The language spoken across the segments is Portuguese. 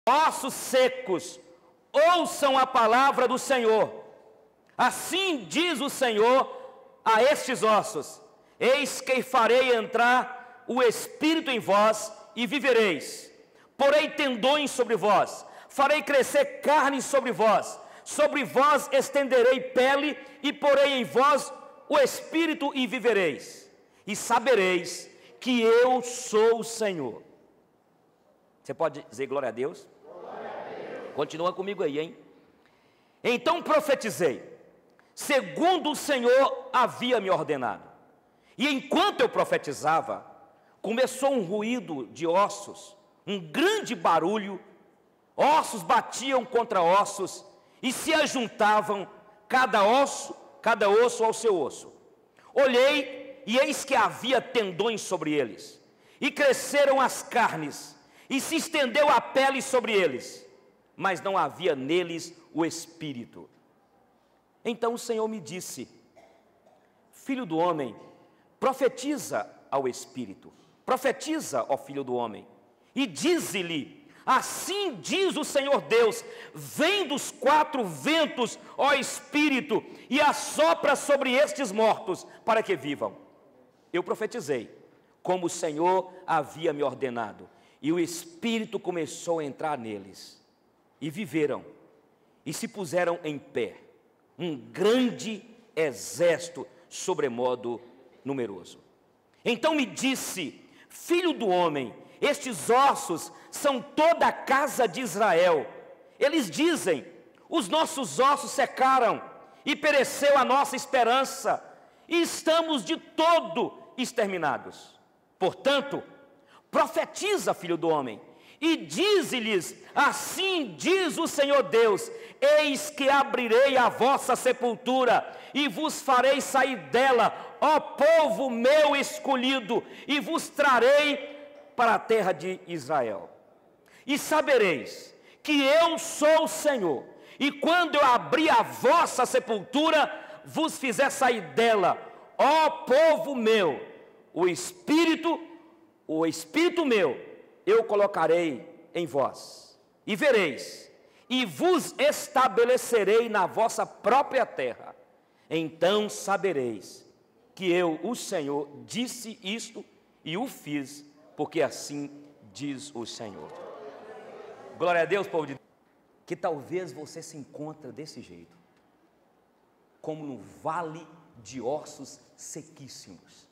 ossos secos, ouçam a palavra do Senhor. Assim diz o Senhor a estes ossos: eis que farei entrar o Espírito em vós e vivereis. Porei tendões sobre vós, farei crescer carne sobre vós estenderei pele e porei em vós o Espírito e vivereis. E sabereis que eu sou o Senhor. Você pode dizer glória a Deus? Glória a Deus. Continua comigo aí, hein? Então profetizei, segundo o Senhor havia me ordenado. E enquanto eu profetizava, começou um ruído de ossos, um grande barulho, ossos batiam contra ossos, e se ajuntavam cada osso ao seu osso. Olhei, e eis que havia tendões sobre eles, e cresceram as carnes, e se estendeu a pele sobre eles, mas não havia neles o espírito. Então o Senhor me disse: filho do homem, profetiza ao espírito, profetiza, ó filho do homem, e dize-lhe: assim diz o Senhor Deus, vem dos quatro ventos, ó Espírito, e assopra sobre estes mortos, para que vivam. Eu profetizei, como o Senhor havia me ordenado, e o Espírito começou a entrar neles, e viveram, e se puseram em pé, um grande exército, sobremodo numeroso. Então me disse: filho do homem, estes ossos são toda a casa de Israel. Eles dizem: os nossos ossos secaram, e pereceu a nossa esperança, e estamos de todo exterminados. Portanto, profetiza, filho do homem, e dize-lhes: assim diz o Senhor Deus, eis que abrirei a vossa sepultura, e vos farei sair dela, ó povo meu escolhido, e vos trarei para a terra de Israel. E sabereis que eu sou o Senhor, e quando eu abrir a vossa sepultura, vos fizer sair dela, ó povo meu, o Espírito meu, eu colocarei em vós, e vereis, e vos estabelecerei na vossa própria terra. Então sabereis que eu, o Senhor, disse isto e o fiz, porque assim diz o Senhor. Glória a Deus, povo de Deus. Que talvez você se encontre desse jeito, como no vale de ossos sequíssimos.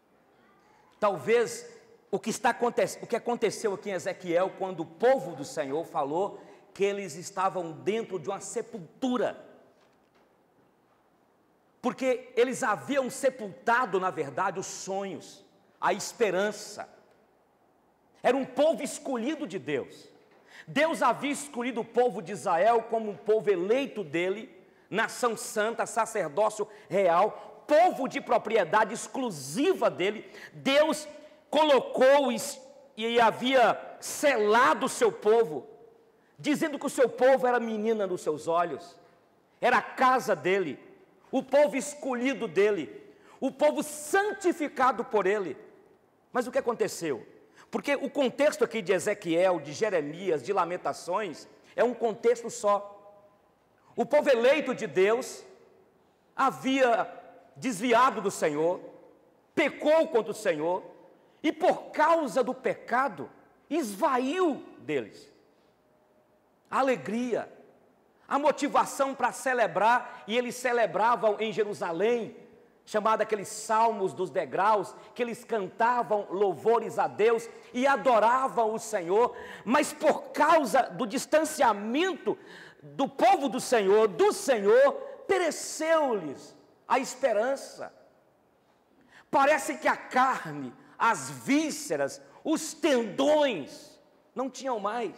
Talvez o que aconteceu aqui em Ezequiel, quando o povo do Senhor falou que eles estavam dentro de uma sepultura, porque eles haviam sepultado, na verdade, os sonhos, a esperança. Era um povo escolhido de Deus. Deus havia escolhido o povo de Israel como um povo eleito dele, nação santa, sacerdócio real, povo de propriedade exclusiva dele. Deus colocou e havia selado o seu povo, dizendo que o seu povo era menina nos seus olhos, era a casa dele, o povo escolhido dele, o povo santificado por ele. Mas o que aconteceu? Porque o contexto aqui de Ezequiel, de Jeremias, de Lamentações, é um contexto só. O povo eleito de Deus havia desviado do Senhor, pecou contra o Senhor, e por causa do pecado, esvaiu deles a alegria, a motivação para celebrar, e eles celebravam em Jerusalém, chamado aqueles salmos dos degraus, que eles cantavam louvores a Deus e adoravam o Senhor, mas por causa do distanciamento do povo do Senhor, pereceu-lhes a esperança. Parece que a carne, as vísceras, os tendões não tinham mais.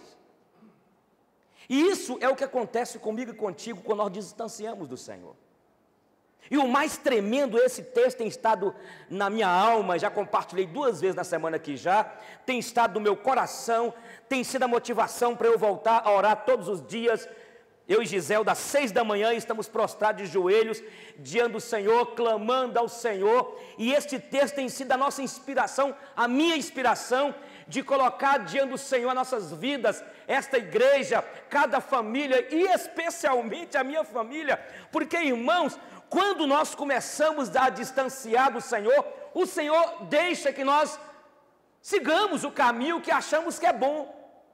E isso é o que acontece comigo e contigo quando nós distanciamos do Senhor. E o mais tremendo, esse texto tem estado na minha alma, já compartilhei 2 vezes na semana aqui já, tem estado no meu coração, tem sido a motivação para eu voltar a orar todos os dias. Eu e Gisele, das 6 da manhã, estamos prostrados de joelhos, diante do Senhor, clamando ao Senhor, e este texto tem sido a nossa inspiração, a minha inspiração, de colocar diante do Senhor nossas vidas, esta igreja, cada família e especialmente a minha família, porque, irmãos, quando nós começamos a distanciar do Senhor, o Senhor deixa que nós sigamos o caminho que achamos que é bom.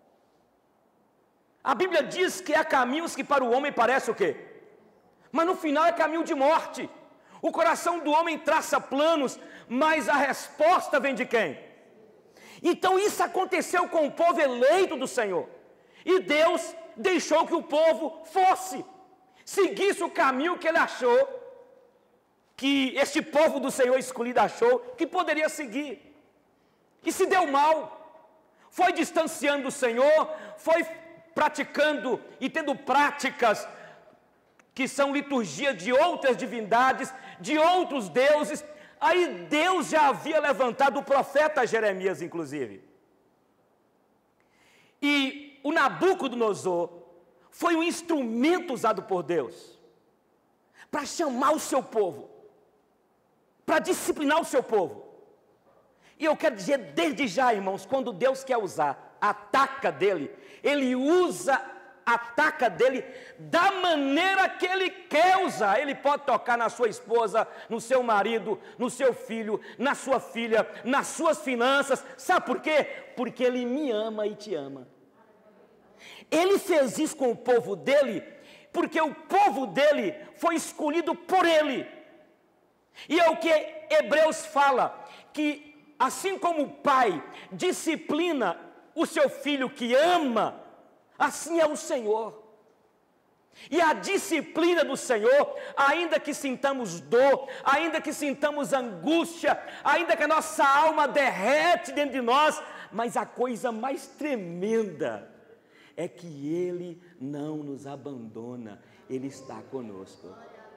A Bíblia diz que há caminhos que para o homem parece o quê? Mas no final é caminho de morte. O coração do homem traça planos, mas a resposta vem de quem? Então isso aconteceu com o povo eleito do Senhor. E Deus deixou que o povo seguisse o caminho que ele achou, que este povo do Senhor escolhido achou que poderia seguir. E se deu mal. Foi distanciando do Senhor, foi praticando e tendo práticas que são liturgia de outras divindades, de outros deuses. Aí Deus já havia levantado o profeta Jeremias, inclusive. E o Nabucodonosor foi um instrumento usado por Deus para chamar o seu povo, para disciplinar o seu povo. E eu quero dizer desde já, irmãos, quando Deus quer usar a taca dele, ele usa a taca dele da maneira que ele quer usar. Ele pode tocar na sua esposa, no seu marido, no seu filho, na sua filha, nas suas finanças. Sabe por quê? Porque ele me ama e te ama. Ele fez isso com o povo dele, porque o povo dele foi escolhido por ele. E é o que Hebreus fala, que assim como o pai disciplina o seu filho que ama, assim é o Senhor. E a disciplina do Senhor, ainda que sintamos dor, ainda que sintamos angústia, ainda que a nossa alma derrete dentro de nós, mas a coisa mais tremenda é que Ele não nos abandona, Ele está conosco.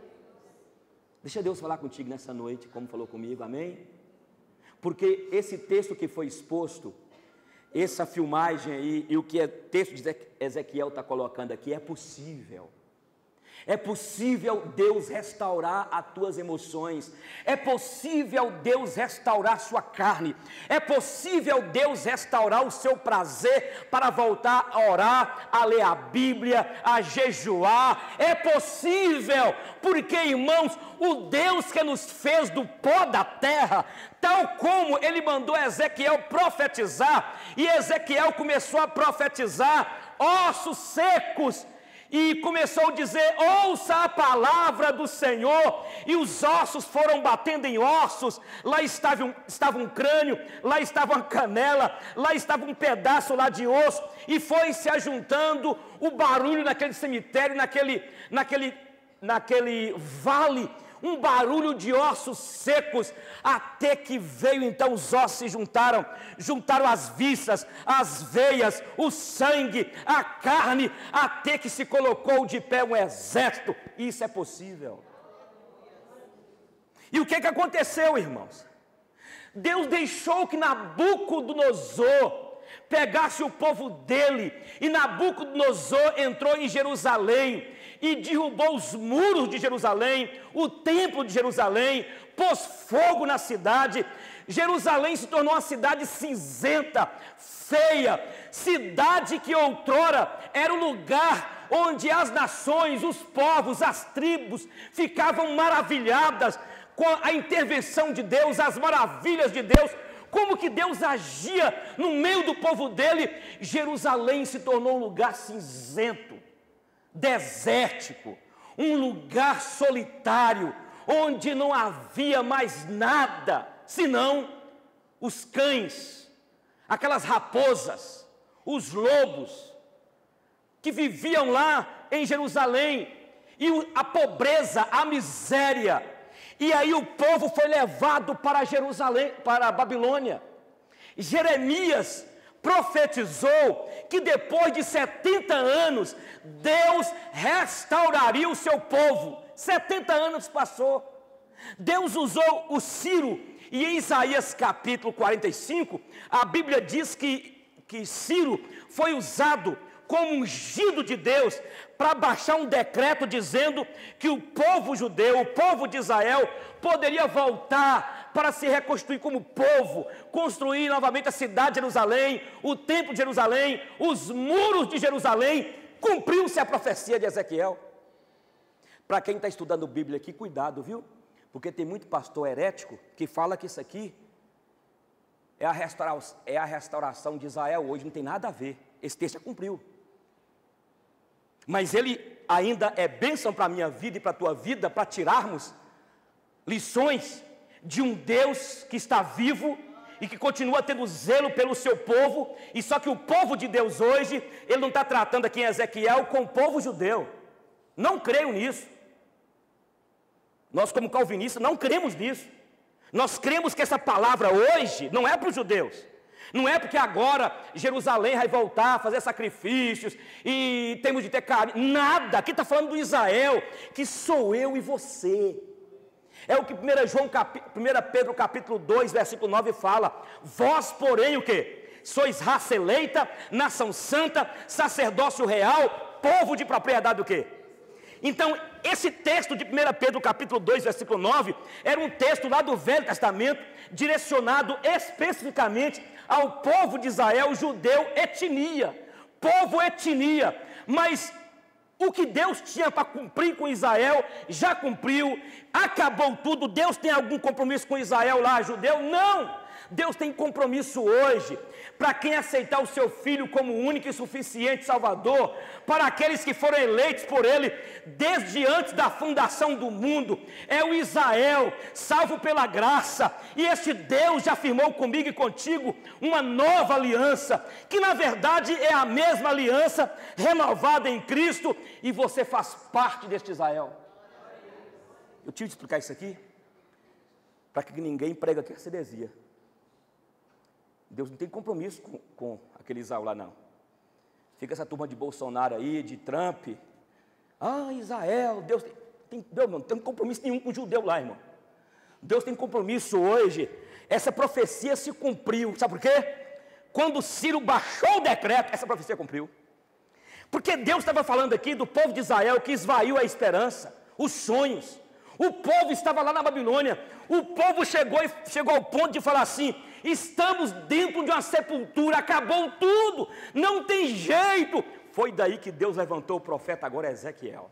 Deixa Deus falar contigo nessa noite, como falou comigo, amém? Porque esse texto que foi exposto, essa filmagem aí, e o que o texto de Ezequiel está colocando aqui, é possível. É possível Deus restaurar as tuas emoções. É possível Deus restaurar a sua carne. É possível Deus restaurar o seu prazer para voltar a orar, a ler a Bíblia, a jejuar. É possível, porque, irmãos, o Deus que nos fez do pó da terra, tal como Ele mandou Ezequiel profetizar, e Ezequiel começou a profetizar, ossos secos, e começou a dizer, ouça a palavra do Senhor, e os ossos foram batendo em ossos. Lá estava um crânio, lá estava uma canela, lá estava um pedaço lá de osso, e foi se ajuntando o barulho naquele cemitério, naquele vale, um barulho de ossos secos, até que veio então os ossos se juntaram as vísceras, as veias, o sangue, a carne, até que se colocou de pé um exército. Isso é possível. E o que aconteceu, irmãos? Deus deixou que Nabucodonosor pegasse o povo dele, e Nabucodonosor entrou em Jerusalém e derrubou os muros de Jerusalém, o templo de Jerusalém, pôs fogo na cidade. Jerusalém se tornou uma cidade cinzenta, feia, cidade que outrora era o lugar onde as nações, os povos, as tribos ficavam maravilhadas com a intervenção de Deus, as maravilhas de Deus, como que Deus agia no meio do povo dele. Jerusalém se tornou um lugar cinzento, desértico, um lugar solitário, onde não havia mais nada, senão os cães, aquelas raposas, os lobos, que viviam lá em Jerusalém, e a pobreza, a miséria. E aí o povo foi levado para Jerusalém, para a Babilônia. Jeremias profetizou que depois de 70 anos, Deus restauraria o seu povo. 70 anos passou. Deus usou o Ciro, e em Isaías capítulo 45, a Bíblia diz que Ciro foi usado como ungido de Deus para baixar um decreto dizendo que o povo judeu, o povo de Israel, poderia voltar para se reconstruir como povo, construir novamente a cidade de Jerusalém, o templo de Jerusalém, os muros de Jerusalém. Cumpriu-se a profecia de Ezequiel. Para quem está estudando Bíblia aqui, cuidado, viu? Porque tem muito pastor herético que fala que isso aqui é a restauração de Israel hoje, não tem nada a ver. Esse texto já cumpriu. Mas ele ainda é bênção para a minha vida e para a tua vida, para tirarmos lições de um Deus que está vivo e que continua tendo zelo pelo seu povo. E só que o povo de Deus hoje, ele não está tratando aqui em Ezequiel com o povo judeu. Não creio nisso. Nós, como calvinistas, não cremos nisso. Nós cremos que essa palavra hoje não é para os judeus. Não é porque agora Jerusalém vai voltar a fazer sacrifícios e temos de ter carinho. Nada, aqui está falando do Israel, que sou eu e você. É o que 1 Pedro capítulo 2, versículo 9 fala. Vós, porém, o quê? Sois raça eleita, nação santa, sacerdócio real, povo de propriedade do quê? Então, esse texto de 1 Pedro capítulo 2, versículo 9, era um texto lá do Velho Testamento, direcionado especificamente ao povo de Israel, judeu, etnia, povo etnia. Mas o que Deus tinha para cumprir com Israel, já cumpriu, acabou tudo. Deus tem algum compromisso com Israel lá, judeu? Não! Deus tem compromisso hoje, para quem aceitar o seu Filho como único e suficiente Salvador, para aqueles que foram eleitos por Ele, desde antes da fundação do mundo, é o Israel, salvo pela graça, e este Deus já firmou comigo e contigo, uma nova aliança, que na verdade é a mesma aliança, renovada em Cristo, e você faz parte deste Israel. Eu tive de explicar isso aqui, para que ninguém pregue aqui essa heresia. Deus não tem compromisso com aquele Israel lá, não. Fica essa turma de Bolsonaro aí, de Trump. Ah, Israel, Deus não tem compromisso nenhum com o judeu lá, irmão. Deus tem compromisso hoje. Essa profecia se cumpriu. Sabe por quê? Quando Ciro baixou o decreto, essa profecia cumpriu. Porque Deus estava falando aqui do povo de Israel que esvaiu a esperança, os sonhos. O povo estava lá na Babilônia. O povo chegou ao ponto de falar assim: estamos dentro de uma sepultura, acabou tudo, não tem jeito. Foi daí que Deus levantou o profeta, agora Ezequiel,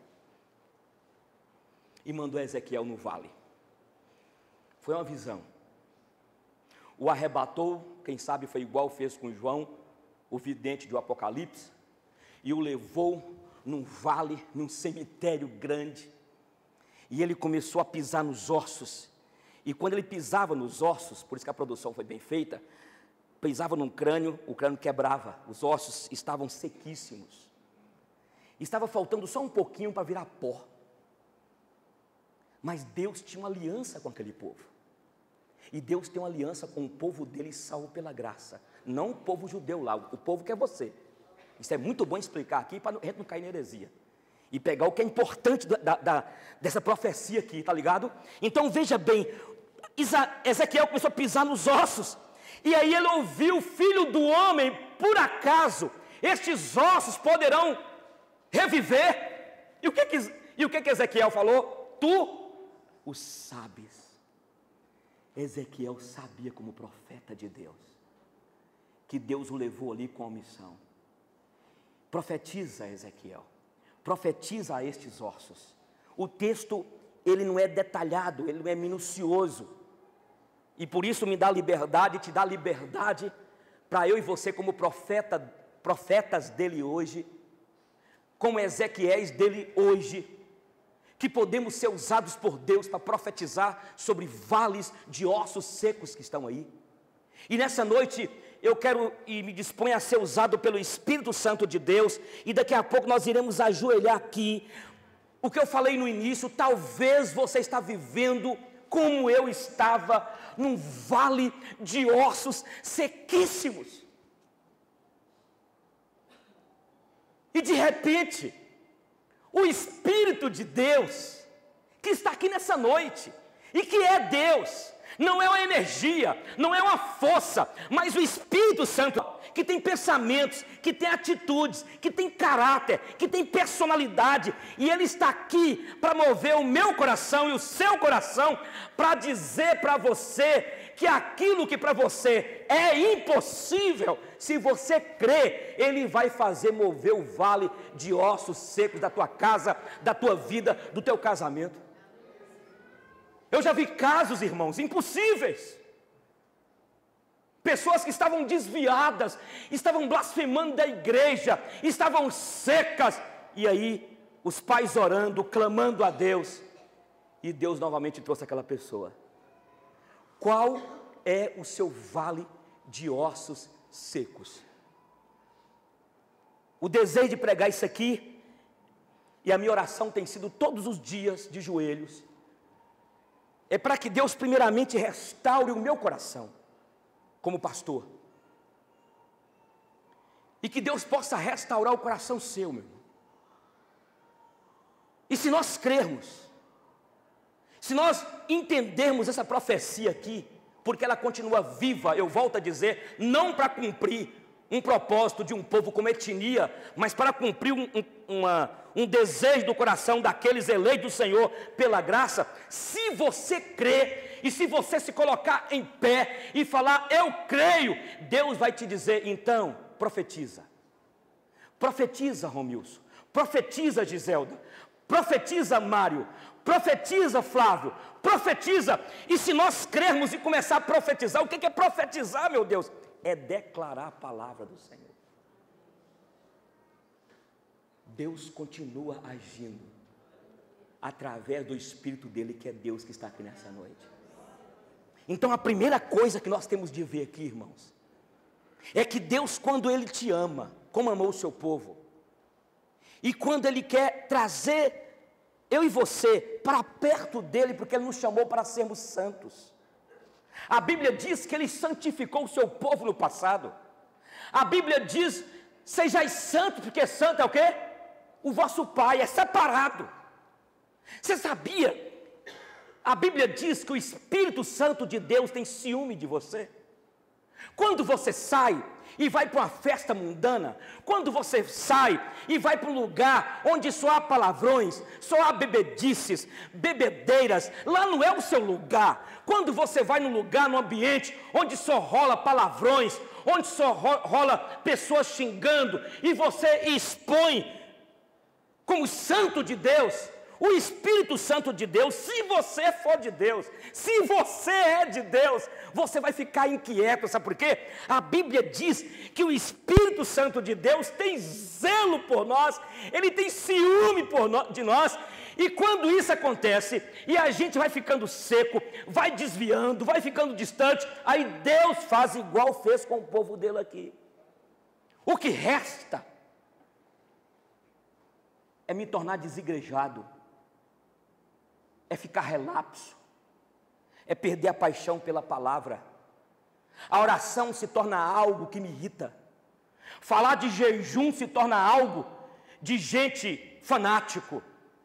e mandou Ezequiel no vale. Foi uma visão. O arrebatou, quem sabe foi igual fez com João, o vidente do Apocalipse, e o levou num vale, num cemitério grande. E ele começou a pisar nos ossos. E quando ele pisava nos ossos, por isso que a produção foi bem feita, pisava num crânio, o crânio quebrava, os ossos estavam sequíssimos. Estava faltando só um pouquinho para virar pó. Mas Deus tinha uma aliança com aquele povo. E Deus tem uma aliança com o povo dele salvo pela graça. Não o povo judeu lá, o povo que é você. Isso é muito bom explicar aqui para a gente não cair na heresia. E pegar o que é importante dessa profecia aqui, tá ligado? Então veja bem, Ezequiel começou a pisar nos ossos, e aí ele ouviu: filho do homem, por acaso estes ossos poderão reviver? E o que Ezequiel falou? Tu o sabes. Ezequiel sabia, como profeta de Deus, que Deus o levou ali com a missão. Profetiza, Ezequiel. Profetiza a estes ossos. O texto, ele não é detalhado, ele não é minucioso. E por isso me dá liberdade, te dá liberdade, para eu e você como profetas dele hoje, como Ezequiéis dele hoje, que podemos ser usados por Deus para profetizar sobre vales de ossos secos que estão aí. E nessa noite eu quero e me disponho a ser usado pelo Espírito Santo de Deus, e daqui a pouco nós iremos ajoelhar aqui. O que eu falei no início, talvez você está vivendo como eu estava, num vale de ossos sequíssimos. E de repente, o Espírito de Deus, que está aqui nessa noite, e que é Deus, não é uma energia, não é uma força, mas o Espírito Santo que tem pensamentos, que tem atitudes, que tem caráter, que tem personalidade, e Ele está aqui para mover o meu coração e o seu coração, para dizer para você que aquilo que para você é impossível, se você crê, Ele vai fazer mover o vale de ossos secos da tua casa, da tua vida, do teu casamento. Eu já vi casos, irmãos, impossíveis. Pessoas que estavam desviadas, estavam blasfemando da igreja, estavam secas, e aí os pais orando, clamando a Deus, e Deus novamente trouxe aquela pessoa. Qual é o seu vale de ossos secos? O desejo de pregar isso aqui, e a minha oração tem sido todos os dias de joelhos, é para que Deus primeiramente restaure o meu coração, como pastor, e que Deus possa restaurar o coração seu, meu irmão. E se nós crermos, se nós entendermos essa profecia aqui, porque ela continua viva, eu volto a dizer, não para cumprir um propósito de um povo como etnia, mas para cumprir um desejo do coração daqueles eleitos do Senhor pela graça. Se você crê, e se você se colocar em pé e falar, eu creio, Deus vai te dizer, então, profetiza. Profetiza, Romilson. Profetiza, Giselda. Profetiza, Mário. Profetiza, Flávio. Profetiza. E se nós crermos e começar a profetizar, o que é profetizar, meu Deus? É declarar a palavra do Senhor. Deus continua agindo através do Espírito dele, que é Deus que está aqui nessa noite. Então a primeira coisa que nós temos de ver aqui, irmãos, é que Deus, quando Ele te ama, como amou o seu povo, e quando Ele quer trazer eu e você para perto dEle, porque Ele nos chamou para sermos santos. A Bíblia diz que Ele santificou o seu povo no passado. A Bíblia diz, sejais santos, porque santo é o quê? O vosso Pai é separado. Você sabia? A Bíblia diz que o Espírito Santo de Deus tem ciúme de você. Quando você sai e vai para uma festa mundana, quando você sai e vai para um lugar onde só há palavrões, só há bebedices, bebedeiras, lá não é o seu lugar. Quando você vai num lugar, num ambiente onde só rola palavrões, onde só rola pessoas xingando, e você expõe como santo de Deus, o Espírito Santo de Deus, se você for de Deus, se você é de Deus, você vai ficar inquieto, sabe por quê? A Bíblia diz que o Espírito Santo de Deus tem zelo por nós, Ele tem ciúme de nós, e quando isso acontece, e a gente vai ficando seco, vai desviando, vai ficando distante, aí Deus faz igual fez com o povo dele aqui. O que resta é me tornar desigrejado, é ficar relapso, é perder a paixão pela palavra. A oração se torna algo que me irrita. Falar de jejum se torna algo de gente fanático.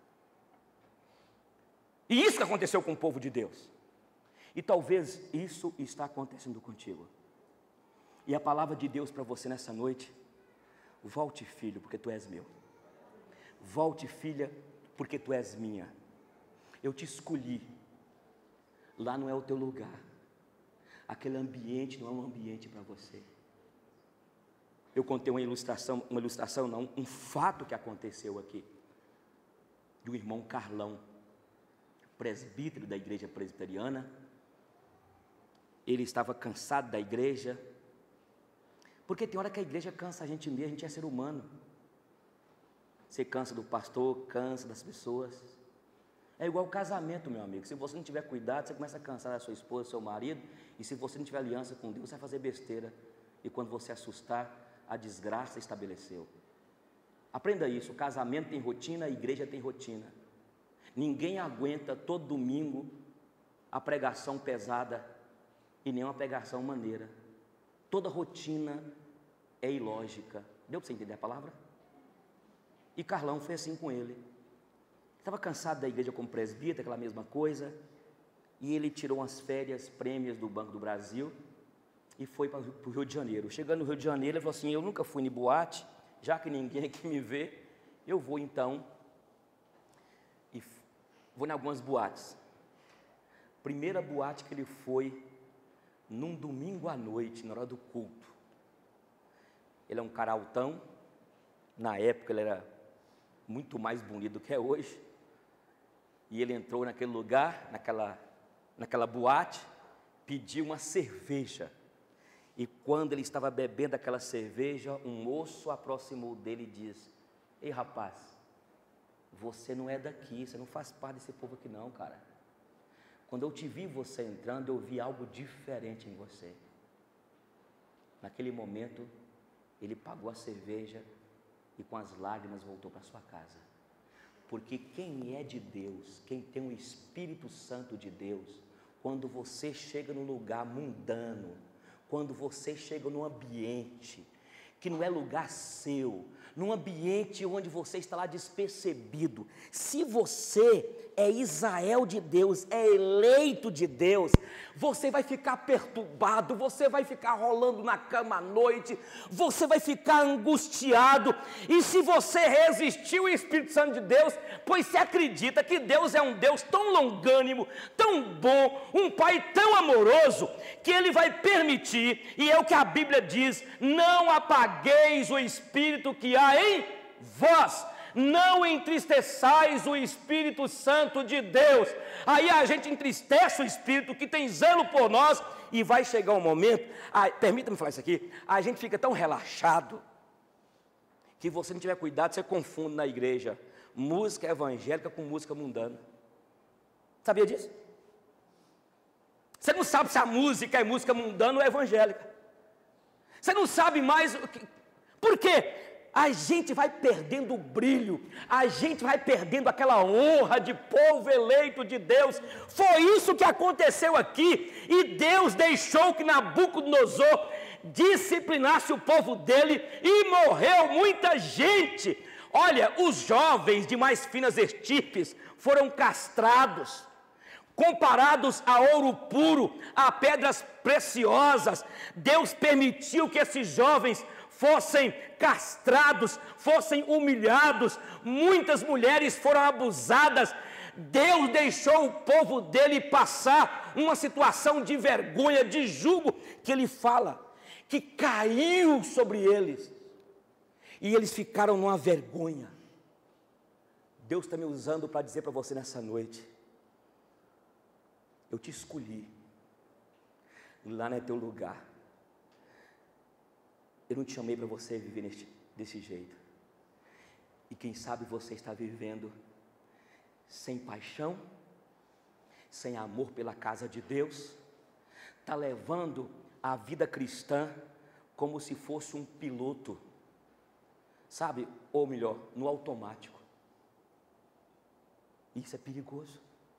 E isso que aconteceu com o povo de Deus. E talvez isso está acontecendo contigo. E a palavra de Deus para você nessa noite: volte, filho, porque tu és meu. Volte, filha, porque tu és minha. Eu te escolhi. Lá não é o teu lugar. Aquele ambiente não é um ambiente para você. Eu contei um fato que aconteceu aqui, de um irmão Carlão, presbítero da igreja presbiteriana. Ele estava cansado da igreja, porque tem hora que a igreja cansa a gente mesmo, a gente é ser humano. Você cansa do pastor, cansa das pessoas. É igual casamento, meu amigo. Se você não tiver cuidado, você começa a cansar da sua esposa, do seu marido. E se você não tiver aliança com Deus, você vai fazer besteira. E quando você assustar, a desgraça estabeleceu. Aprenda isso. O casamento tem rotina, a igreja tem rotina. Ninguém aguenta todo domingo a pregação pesada e nem uma pregação maneira. Toda rotina é ilógica. Deu para você entender a palavra? E Carlão foi assim com ele. Estava cansado da igreja como presbítero, aquela mesma coisa, e ele tirou umas férias, prêmios do Banco do Brasil, e foi para o Rio de Janeiro. Chegando no Rio de Janeiro, ele falou assim: eu nunca fui em boate, já que ninguém aqui me vê, eu vou então, e vou em algumas boates. Primeira boate que ele foi, num domingo à noite, na hora do culto. Ele é um cara altão, na época ele era muito mais bonito do que é hoje, e ele entrou naquele lugar, naquela boate, pediu uma cerveja, e quando ele estava bebendo aquela cerveja, um moço aproximou dele e disse: ei rapaz, você não é daqui, você não faz parte desse povo aqui não, cara. Quando eu te vi você entrando, eu vi algo diferente em você. Naquele momento, ele pagou a cerveja e com as lágrimas voltou para sua casa. Porque quem é de Deus, quem tem o Espírito Santo de Deus, quando você chega num lugar mundano, quando você chega num ambiente que não é lugar seu, num ambiente onde você está lá despercebido, se você é Israel de Deus, é eleito de Deus, você vai ficar perturbado, você vai ficar rolando na cama à noite, você vai ficar angustiado, e se você resistir ao Espírito Santo de Deus, pois você acredita que Deus é um Deus tão longânimo, tão bom, um Pai tão amoroso, que Ele vai permitir, e é o que a Bíblia diz: não apagueis o Espírito que há em vós, não entristeçais o Espírito Santo de Deus. Aí a gente entristece o Espírito que tem zelo por nós, e vai chegar um momento, permita-me falar isso aqui, a gente fica tão relaxado, que você não tiver cuidado, você confunde na igreja música evangélica com música mundana. Sabia disso? Você não sabe se a música é música mundana ou evangélica. Você não sabe mais o que... Por quê? A gente vai perdendo o brilho, a gente vai perdendo aquela honra de povo eleito de Deus. Foi isso que aconteceu aqui, e Deus deixou que Nabucodonosor disciplinasse o povo dele, e morreu muita gente. Olha, os jovens de mais finas estirpes foram castrados, comparados a ouro puro, a pedras preciosas. Deus permitiu que esses jovens fossem castrados, fossem humilhados, muitas mulheres foram abusadas. Deus deixou o povo dele passar uma situação de vergonha, de jugo, que ele fala, que caiu sobre eles, e eles ficaram numa vergonha. Deus está me usando para dizer para você nessa noite: eu te escolhi, lá não é teu lugar. Eu não te chamei para você viver desse jeito. E quem sabe você está vivendo sem paixão, sem amor pela casa de Deus, está levando a vida cristã como se fosse um piloto, sabe? Ou melhor, no automático. Isso é perigoso.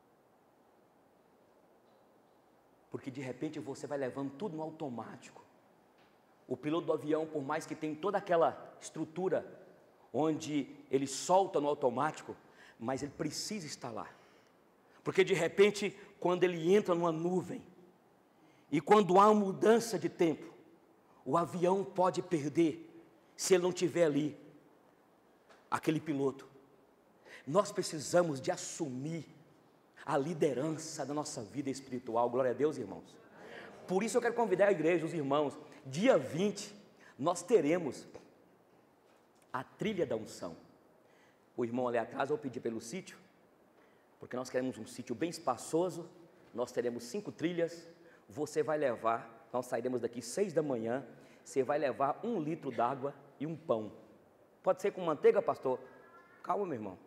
Porque de repente você vai levando tudo no automático. O piloto do avião, por mais que tenha toda aquela estrutura onde ele solta no automático, mas ele precisa estar lá. Porque de repente, quando ele entra numa nuvem, e quando há uma mudança de tempo, o avião pode perder, se ele não estiver ali, aquele piloto. Nós precisamos de assumir a liderança da nossa vida espiritual. Glória a Deus, irmãos. Por isso eu quero convidar a igreja, os irmãos. Dia 20, nós teremos a trilha da unção. O irmão ali atrás, eu vou pedir pelo sítio, porque nós queremos um sítio bem espaçoso. Nós teremos 5 trilhas. Você vai levar, nós sairemos daqui 6 da manhã. Você vai levar 1 litro d'água e um pão. Pode ser com manteiga, pastor? Calma, meu irmão.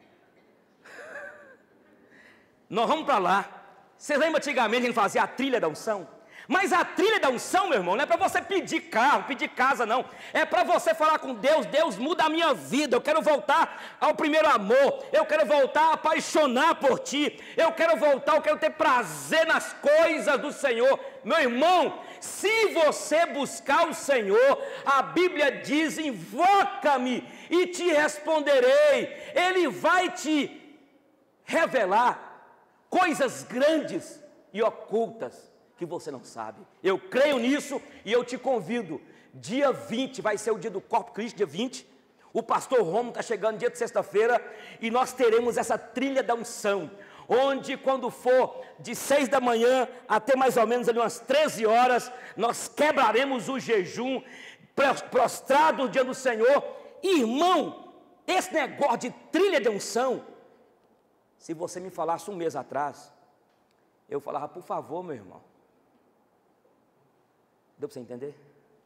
Nós vamos para lá. Você lembra antigamente a gente fazia a trilha da unção? Mas a trilha da unção, meu irmão, não é para você pedir carro, pedir casa, não. É para você falar com Deus: Deus, muda a minha vida, eu quero voltar ao primeiro amor, eu quero voltar a apaixonar por Ti, eu quero voltar, eu quero ter prazer nas coisas do Senhor. Meu irmão, se você buscar o Senhor, a Bíblia diz: invoca-me e te responderei. Ele vai te revelar coisas grandes e ocultas que você não sabe. Eu creio nisso e eu te convido. Dia 20 vai ser o dia do Corpus Christi, dia 20. O pastor Romo está chegando dia de sexta-feira e nós teremos essa trilha da unção, onde quando for de 6 da manhã até mais ou menos ali umas 13 horas, nós quebraremos o jejum, prostrado diante do Senhor. Irmão, esse negócio de trilha de unção, se você me falasse um mês atrás, eu falava, por favor, meu irmão. Deu para você entender?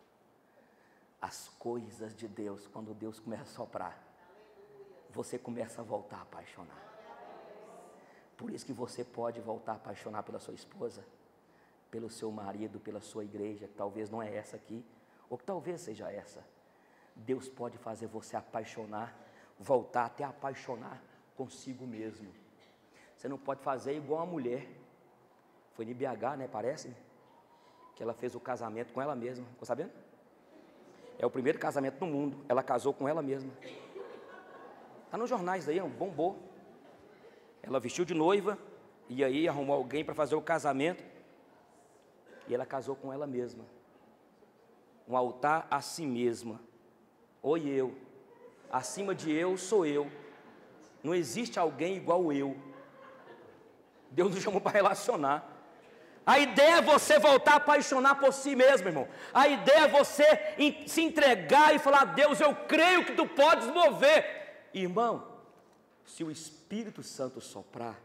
As coisas de Deus, quando Deus começa a soprar, você começa a voltar a apaixonar. Por isso que você pode voltar a apaixonar pela sua esposa, pelo seu marido, pela sua igreja, que talvez não é essa aqui, ou que talvez seja essa. Deus pode fazer você apaixonar, voltar até a apaixonar consigo mesmo. Você não pode fazer igual a mulher, foi em BH, né, parece, que ela fez o casamento com ela mesma, ficou sabendo? É o primeiro casamento no mundo, ela casou com ela mesma. Está nos jornais aí, bombou. Ela vestiu de noiva, e aí arrumou alguém para fazer o casamento, e ela casou com ela mesma. Um altar a si mesma. Oi eu, acima de eu sou eu. Não existe alguém igual eu. Deus nos chamou para relacionar. A ideia é você voltar a apaixonar por si mesmo, irmão. A ideia é você se entregar e falar, Deus, eu creio que Tu podes mover. Irmão, se o Espírito Santo soprar,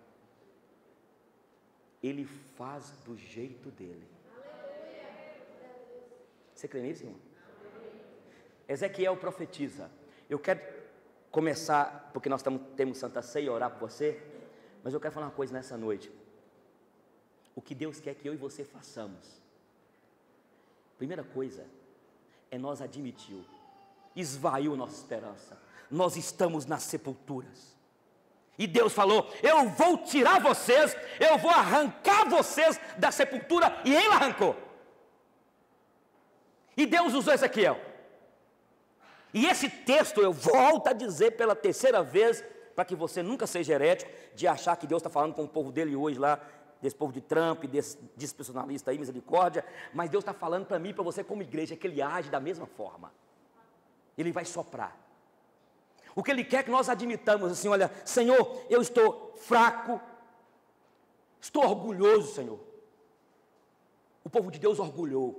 Ele faz do jeito dele. Você crê nisso, irmão? Ezequiel profetiza. Eu quero começar, porque nós temos Santa Ceia, orar por você, mas eu quero falar uma coisa nessa noite. O que Deus quer que eu e você façamos. Primeira coisa, é nós admitir, esvaiu nossa esperança. Nós estamos nas sepulturas. E Deus falou, eu vou tirar vocês, eu vou arrancar vocês da sepultura, e Ele arrancou. E Deus usou Ezequiel. E esse texto eu volto a dizer pela terceira vez, para que você nunca seja herético, de achar que Deus está falando com o povo dele hoje lá, desse povo de Trump, desse dispensacionalista aí, misericórdia, mas Deus está falando para mim, para você como igreja, que Ele age da mesma forma. Ele vai soprar. O que Ele quer é que nós admitamos assim, olha, Senhor, eu estou fraco, estou orgulhoso, Senhor. O povo de Deus orgulhou.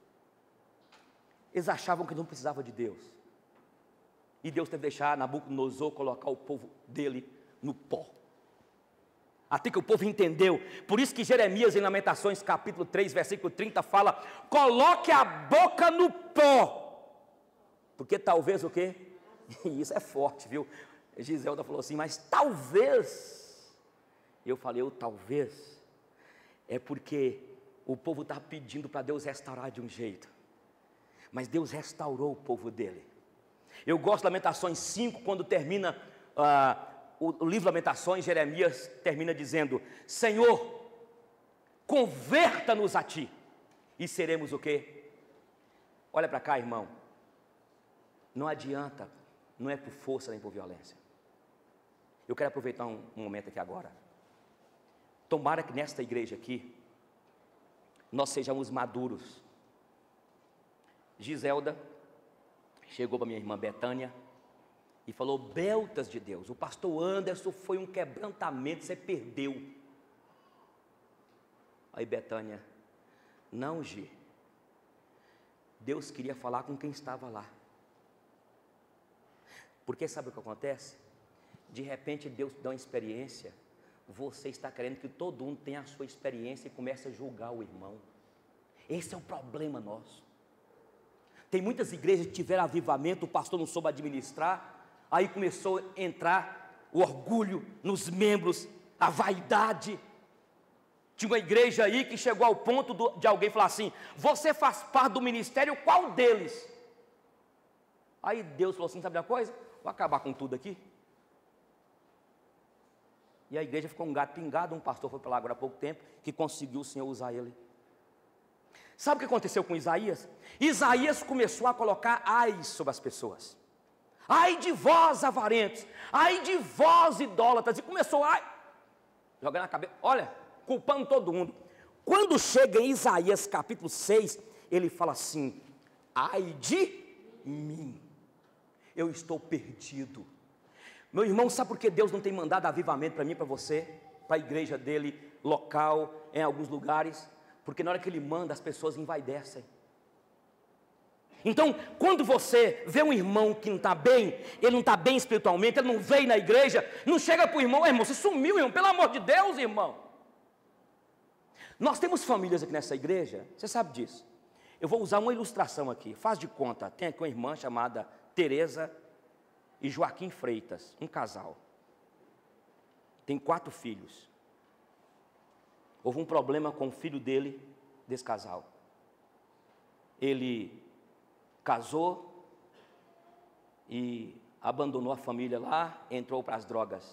Eles achavam que não precisava de Deus. E Deus teve que deixar Nabucodonosor colocar o povo dele no pó. Até que o povo entendeu. Por isso que Jeremias, em Lamentações, capítulo 3, versículo 30, fala, coloque a boca no pó. Porque talvez o quê? E isso é forte, viu? Giselda falou assim, mas talvez. Eu falei, talvez. É porque o povo está pedindo para Deus restaurar de um jeito. Mas Deus restaurou o povo dele. Eu gosto de Lamentações 5, quando termina o livro Lamentações, Jeremias termina dizendo, Senhor, converta-nos a Ti, e seremos o quê? Olha para cá, irmão, não adianta, não é por força nem por violência. Eu quero aproveitar um momento aqui agora. Tomara que nesta igreja aqui, nós sejamos maduros. Giselda chegou para minha irmã Betânia e falou, beltas de Deus, o pastor Anderson foi um quebrantamento, você perdeu. Aí Betânia, não, Gi, Deus queria falar com quem estava lá. Porque sabe o que acontece? De repente Deus dá uma experiência, você está querendo que todo mundo tenha a sua experiência e comece a julgar o irmão. Esse é o problema nosso. Tem muitas igrejas que tiveram avivamento, o pastor não soube administrar, aí começou a entrar o orgulho nos membros, a vaidade. Tinha uma igreja aí que chegou ao ponto de alguém falar assim, você faz parte do ministério, qual deles? Aí Deus falou assim, sabe uma coisa? Vou acabar com tudo aqui. E a igreja ficou um gato pingado, um pastor foi para lá agora há pouco tempo, que conseguiu o Senhor usar ele. Sabe o que aconteceu com Isaías? Isaías começou a colocar ai sobre as pessoas. Ai de vós avarentos, ai de vós idólatras, e começou ai, jogando na cabeça, olha, culpando todo mundo. Quando chega em Isaías capítulo 6, ele fala assim: ai de mim, eu estou perdido. Meu irmão, sabe por que Deus não tem mandado avivamento para mim e para você? Para a igreja dele, local, em alguns lugares? Porque na hora que ele manda, as pessoas envaidecem. Então, quando você vê um irmão que não está bem, ele não está bem espiritualmente, ele não veio na igreja, não chega para o irmão: irmão, você sumiu, irmão, pelo amor de Deus, irmão. Nós temos famílias aqui nessa igreja, você sabe disso. Eu vou usar uma ilustração aqui, faz de conta, tem aqui uma irmã chamada Tereza e Joaquim Freitas, um casal. Tem 4 filhos. Houve um problema com o filho desse casal. Ele casou e abandonou a família lá, entrou para as drogas.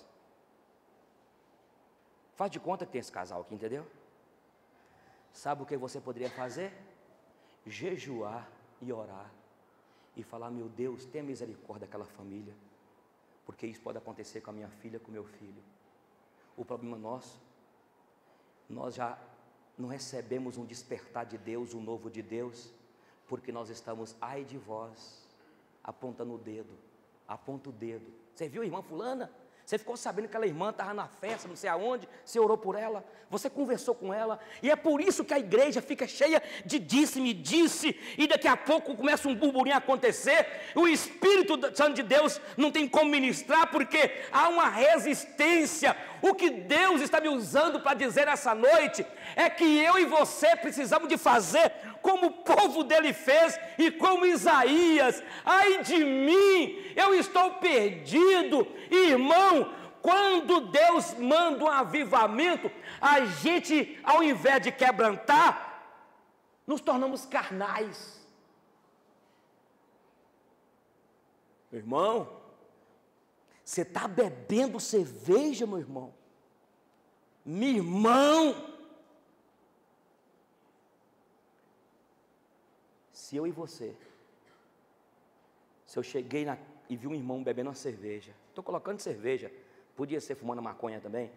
Faz de conta que tem esse casal aqui, entendeu? Sabe o que você poderia fazer? Jejuar e orar e falar: meu Deus, tenha misericórdia daquela família, porque isso pode acontecer com a minha filha, com o meu filho. O problema nosso, nós já não recebemos um despertar de Deus, um novo de Deus, porque nós estamos, ai de vós, apontando o dedo, aponta o dedo. Você viu a irmã fulana? Você ficou sabendo que aquela irmã estava na festa, não sei aonde, você orou por ela, você conversou com ela, e é por isso que a igreja fica cheia de disse-me, disse, e daqui a pouco começa um burburinho a acontecer, o Espírito Santo de Deus não tem como ministrar, porque há uma resistência. O que Deus está me usando para dizer essa noite, é que eu e você precisamos de fazer como o povo dele fez, e como Isaías: ai de mim, eu estou perdido. Irmão, quando Deus manda um avivamento, a gente, ao invés de quebrantar, nos tornamos carnais. Meu irmão, você está bebendo cerveja, meu irmão? Meu irmão, se eu e você, se eu cheguei e vi um irmão bebendo uma cerveja, estou colocando cerveja, podia ser fumando maconha também,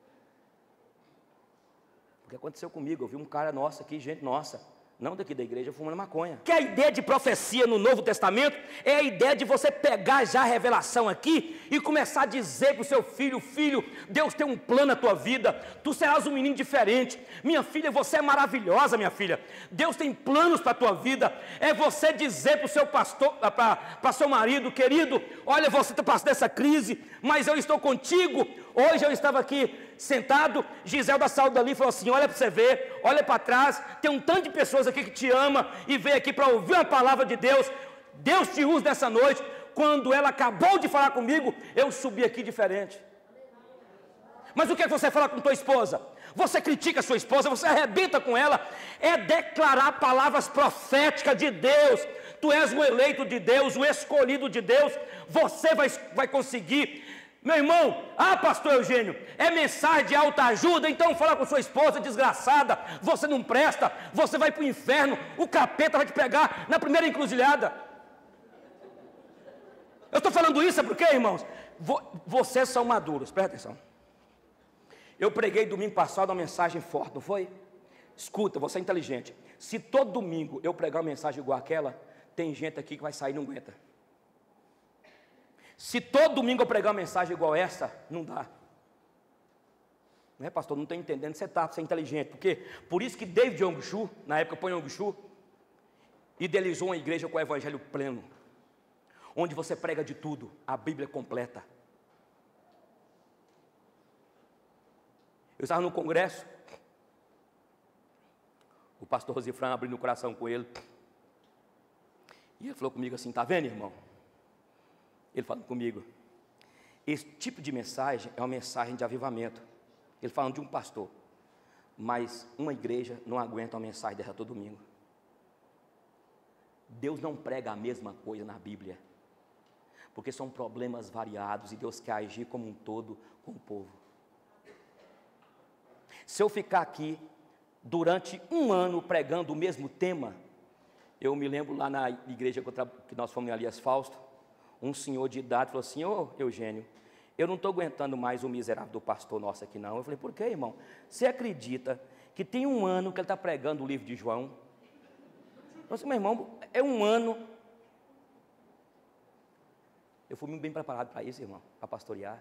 porque aconteceu comigo, eu vi um cara nosso aqui, gente nossa, não daqui da igreja, fumando maconha. Que a ideia de profecia no Novo Testamento é a ideia de você pegar já a revelação aqui e começar a dizer para o seu filho: filho, Deus tem um plano na tua vida, tu serás um menino diferente. Minha filha, você é maravilhosa, minha filha, Deus tem planos para a tua vida. É você dizer para o seu pastor, para seu marido: querido, olha, você está passando essa crise, mas eu estou contigo. Hoje eu estava aqui sentado, Giselda saiu dali e falou assim: olha para você ver, olha para trás, tem um tanto de pessoas aqui que te ama e veio aqui para ouvir a palavra de Deus. Deus te usa nessa noite. Quando ela acabou de falar comigo, eu subi aqui diferente. Mas o que é que você fala com tua esposa? Você critica a sua esposa, você arrebenta com ela, é declarar palavras proféticas de Deus. Tu és o eleito de Deus, o escolhido de Deus, você vai conseguir. Meu irmão, pastor Eugênio, é mensagem de alta ajuda, então fala com sua esposa: desgraçada, você não presta, você vai para o inferno, o capeta vai te pegar na primeira encruzilhada. Eu estou falando isso, sabe por quê, irmãos? Vocês são maduros, presta atenção. Eu preguei domingo passado uma mensagem forte, não foi? Escuta, você é inteligente. Se todo domingo eu pregar uma mensagem igual aquela, tem gente aqui que vai sair e não aguenta. Se todo domingo eu pregar uma mensagem igual essa, não dá. Não é, pastor? Não estou entendendo. Você é inteligente. Porque, por isso que David Yonggi, na época Põe Yonggi, idealizou uma igreja com o evangelho pleno, onde você prega de tudo, a Bíblia completa. Eu estava no congresso, o pastor Rosifran abrindo o coração com ele, e ele falou comigo assim: está vendo, irmão? Ele falando comigo, esse tipo de mensagem é uma mensagem de avivamento. Ele falando de um pastor, mas uma igreja não aguenta uma mensagem dessa todo domingo. Deus não prega a mesma coisa na Bíblia, porque são problemas variados e Deus quer agir como um todo com o povo. Se eu ficar aqui durante um ano pregando o mesmo tema, eu me lembro lá na igreja que nós fomos em Elias Fausto, um senhor de idade falou assim: ô Eugênio, eu não estou aguentando mais o miserável do pastor nosso aqui não. Eu falei: por quê, irmão? Você acredita que tem 1 ano que ele está pregando o livro de João. Nossa, meu irmão, é 1 ano. Eu fui muito bem preparado para isso, irmão, para pastorear.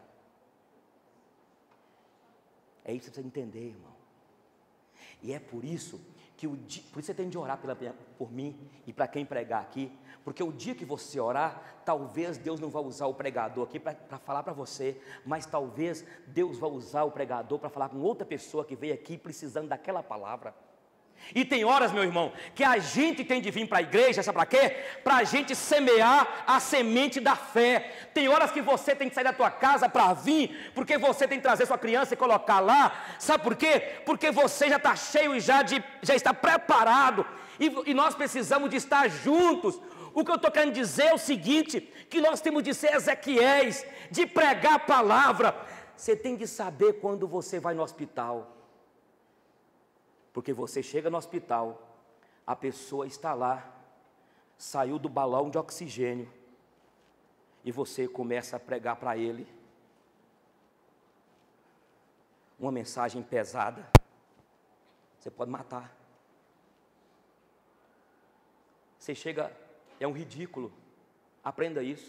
É isso que você precisa entender, irmão. E é por isso que por isso você tem de orar por mim e para quem pregar aqui, porque o dia que você orar, talvez Deus não vá usar o pregador aqui para falar para você, mas talvez Deus vá usar o pregador para falar com outra pessoa que veio aqui precisando daquela palavra. E tem horas, meu irmão, que a gente tem de vir para a igreja, sabe para quê? Para a gente semear a semente da fé. Tem horas que você tem que sair da tua casa para vir, porque você tem que trazer sua criança e colocar lá. Sabe por quê? Porque você já está cheio e já está preparado. E nós precisamos de estar juntos. O que eu estou querendo dizer é o seguinte, que nós temos de ser Ezequiéis, de pregar a palavra. Você tem de saber quando você vai no hospital. Porque você chega no hospital, a pessoa está lá, saiu do balão de oxigênio, e você começa a pregar para ele uma mensagem pesada. Você pode matar. Você chega, é um ridículo, aprenda isso.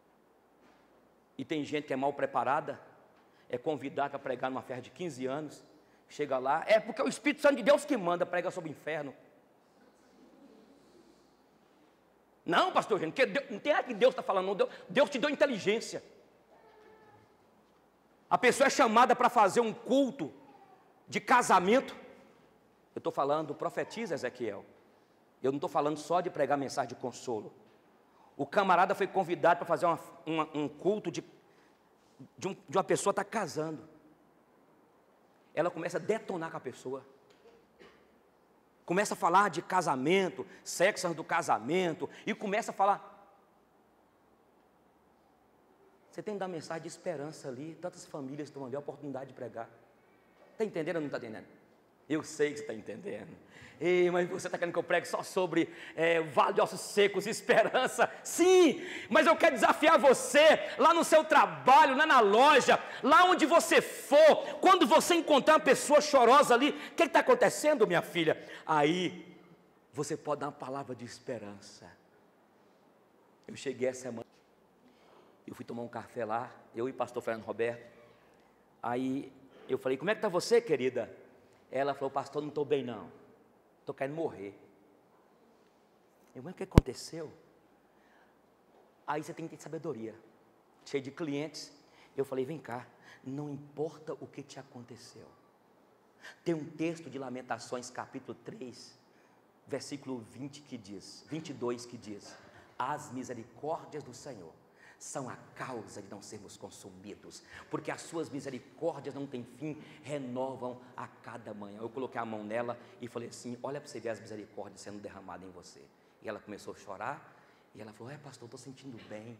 E tem gente que é mal preparada, é convidada a pregar numa festa de 15 anos, chega lá, é porque é o Espírito Santo de Deus que manda, prega sobre o inferno. Não, pastor, gente, não tem nada que Deus está falando, não. Deus te deu inteligência. A pessoa é chamada para fazer um culto de casamento. Eu estou falando, profetiza, Ezequiel. Eu não estou falando só de pregar mensagem de consolo. O camarada foi convidado para fazer um culto de uma pessoa que está casando. Ela começa a detonar com a pessoa. Começa a falar de casamento, sexo antes do casamento, e começa a falar. Você tem que dar mensagem de esperança ali, tantas famílias estão ali, a oportunidade de pregar. Está entendendo ou não está entendendo? Eu sei que você está entendendo. Ei, mas você está querendo que eu pregue só sobre vale de ossos secos, esperança? Sim, mas eu quero desafiar você, lá no seu trabalho, lá na loja, lá onde você for, quando você encontrar uma pessoa chorosa ali, o que está acontecendo, minha filha? Aí, você pode dar uma palavra de esperança. Eu cheguei essa semana, eu fui tomar um café lá, eu e o pastor Fernando Roberto. Aí, eu falei, como é que está você, querida? Ela falou, pastor, não estou bem não, estou querendo morrer. Eu, mas o que aconteceu? Aí você tem que ter sabedoria, cheio de clientes. Eu falei, vem cá, não importa o que te aconteceu. Tem um texto de Lamentações, capítulo 3, versículo 22, que diz, as misericórdias do Senhor são a causa de não sermos consumidos, porque as suas misericórdias não têm fim, renovam a cada manhã. Eu coloquei a mão nela e falei assim, olha para você ver as misericórdias sendo derramadas em você. E ela começou a chorar, e ela falou, pastor, estou sentindo bem.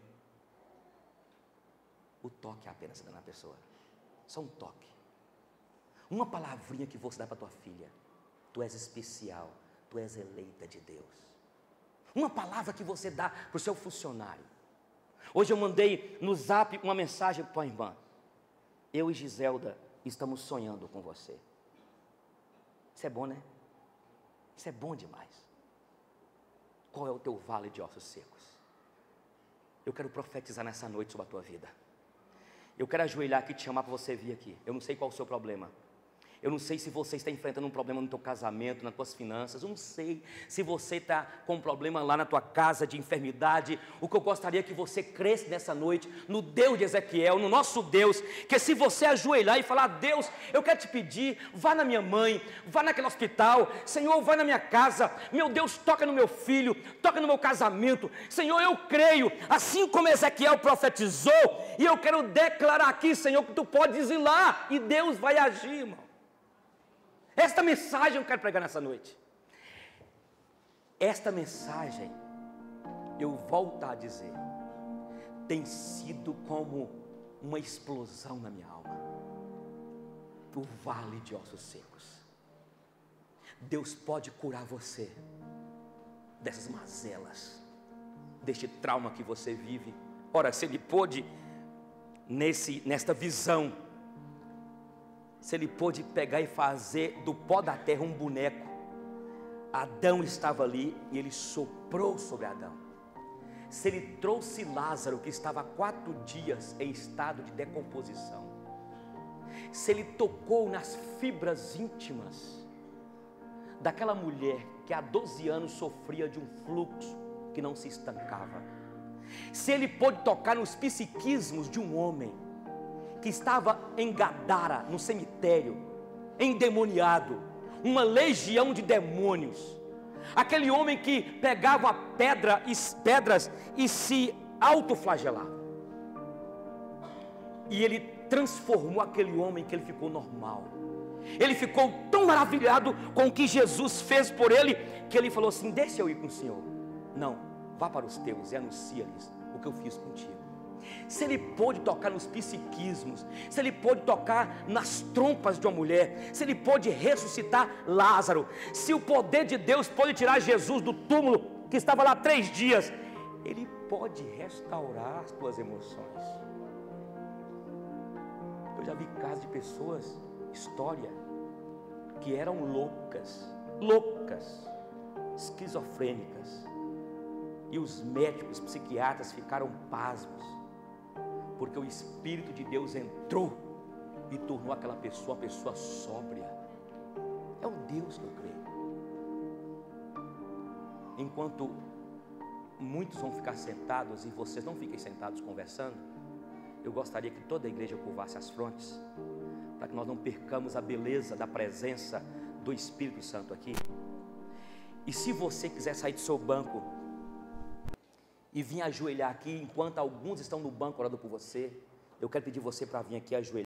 O toque é apenas dando na pessoa, só um toque. Uma palavrinha que você dá para tua filha, tu és especial, tu és eleita de Deus. Uma palavra que você dá para o seu funcionário. Hoje eu mandei no zap uma mensagem para a irmã. Eu e Giselda estamos sonhando com você. Isso é bom, né? Isso é bom demais. Qual é o teu vale de ossos secos? Eu quero profetizar nessa noite sobre a tua vida. Eu quero ajoelhar aqui e te chamar para você vir aqui. Eu não sei qual é o seu problema. Eu não sei se você está enfrentando um problema no teu casamento, nas tuas finanças. Eu não sei se você está com um problema lá na tua casa de enfermidade. O que eu gostaria é que você cresce nessa noite no Deus de Ezequiel, no nosso Deus. Que se você ajoelhar e falar, Deus, eu quero te pedir, vá na minha mãe, vá naquele hospital. Senhor, vá na minha casa. Meu Deus, toca no meu filho, toca no meu casamento. Senhor, eu creio, assim como Ezequiel profetizou. E eu quero declarar aqui, Senhor, que tu podes ir lá e Deus vai agir, irmão. Esta mensagem eu quero pregar nessa noite. Esta mensagem, eu volto a dizer, tem sido como uma explosão na minha alma. O vale de ossos secos. Deus pode curar você dessas mazelas, deste trauma que você vive. Ora, se Ele pôde, nesta visão, se ele pôde pegar e fazer do pó da terra um boneco, Adão estava ali e ele soprou sobre Adão. Se ele trouxe Lázaro, que estava há 4 dias em estado de decomposição, se ele tocou nas fibras íntimas daquela mulher que há 12 anos sofria de um fluxo que não se estancava, se ele pôde tocar nos psiquismos de um homem que estava em Gadara, no cemitério, endemoniado, uma legião de demônios, aquele homem que pegava pedras e se autoflagelava, e ele transformou aquele homem que ele ficou normal. Ele ficou tão maravilhado com o que Jesus fez por ele, que ele falou assim: deixa eu ir com o Senhor. Não, vá para os teus e anuncia-lhes o que eu fiz contigo. Se ele pôde tocar nos psiquismos, se ele pôde tocar nas trompas de uma mulher, se ele pôde ressuscitar Lázaro, se o poder de Deus pôde tirar Jesus do túmulo que estava lá 3 dias, ele pode restaurar as tuas emoções. Eu já vi casos de pessoas, história, que eram loucas, esquizofrênicas, e os médicos, psiquiatras ficaram pasmos, porque o Espírito de Deus entrou e tornou aquela pessoa uma pessoa sóbria. É o Deus que eu creio. Enquanto muitos vão ficar sentados e vocês não fiquem sentados conversando, eu gostaria que toda a igreja curvasse as frontes, para que nós não percamos a beleza da presença do Espírito Santo aqui. E se você quiser sair do seu banco e vir ajoelhar aqui, enquanto alguns estão no banco orando por você, eu quero pedir você para vir aqui ajoelhar.